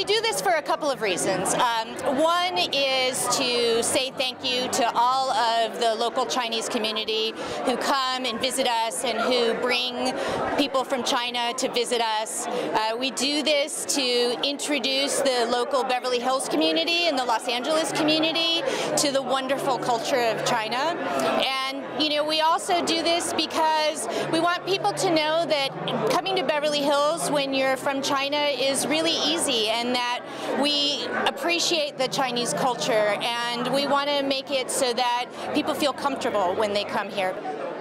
we do this for a couple of reasons. One is to say thank you to all of the local Chinese community who come and visit us and who bring people from China to visit us. We do this to introduce the local Beverly Hills community and the Los Angeles community to the wonderful culture of China. And we also do this because we want people to know that coming to Beverly Hills when you're from China is really easy, and that we appreciate the Chinese culture, and we want to make it so that people feel comfortable when they come here.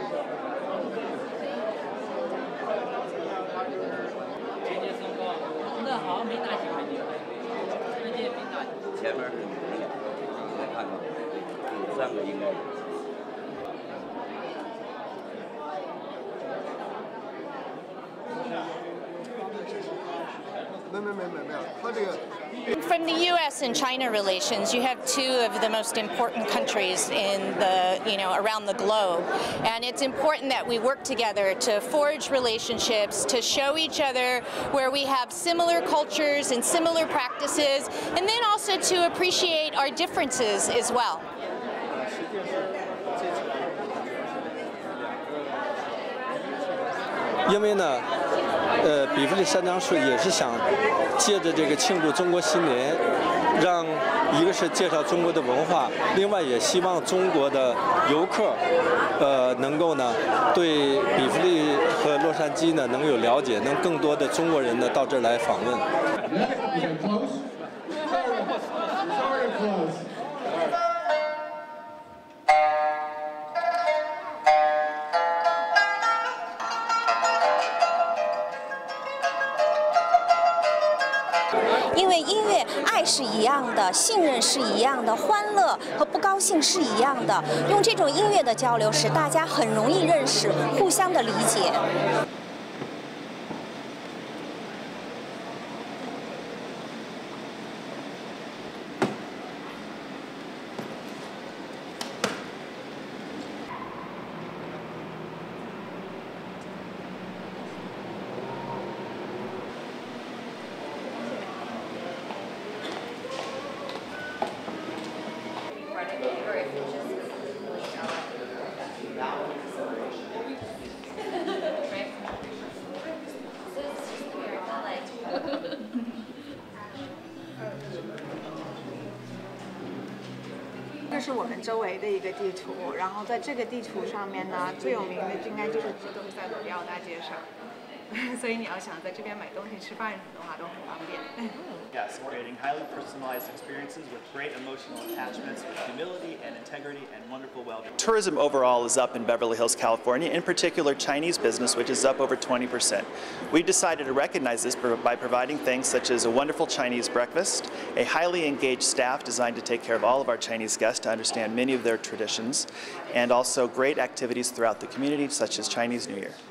From the U.S. and China relations, you have two of the most important countries in the, around the globe. And it's important that we work together to forge relationships, to show each other where we have similar cultures and similar practices, and then also to appreciate our differences as well. 因为呢，比弗利山樟树也是想借着这个庆祝中国新年，让一个是介绍中国的文化，另外也希望中国的游客，能够呢对比弗利和洛杉矶呢能有了解，能更多的中国人呢到这儿来访问。 因为音乐，爱是一样的，信任是一样的，欢乐和不高兴是一样的。用这种音乐的交流，使大家很容易认识，互相的理解。 这是我们周围的一个地图，然后在这个地图上面呢，最有名的应该就是都是在罗迪奥大街上，所以你要想在这边买东西、吃饭什么的话都很方便。 Yes, creating highly personalized experiences with great emotional attachments, with humility and integrity and wonderful well-being. Tourism overall is up in Beverly Hills, California, in particular Chinese business, which is up over 20%. We decided to recognize this by providing things such as a wonderful Chinese breakfast, a highly engaged staff designed to take care of all of our Chinese guests to understand many of their traditions, and also great activities throughout the community such as Chinese New Year.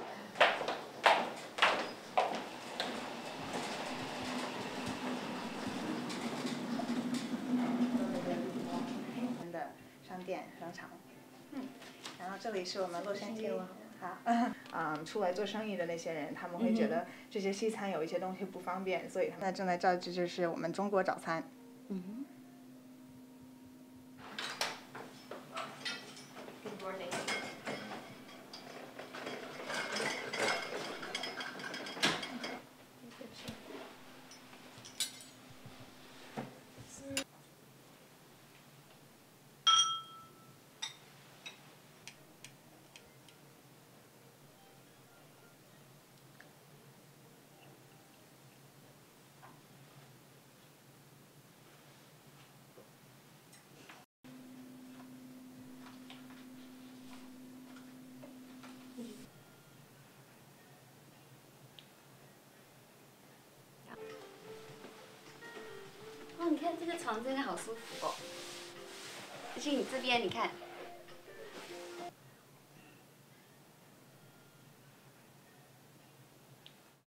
商场，然后这里是我们洛杉矶，好，出来做生意的那些人，他们会觉得这些西餐有一些东西不方便，所以他们正在照，这就是我们中国早餐。 你看这个床真的好舒服哦，而且你这边你看